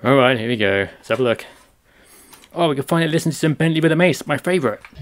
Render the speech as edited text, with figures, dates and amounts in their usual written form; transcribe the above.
Alright, here we go. Let's have a look. Oh, we can finally listen to some Bentley Rhythm Ace, my favourite.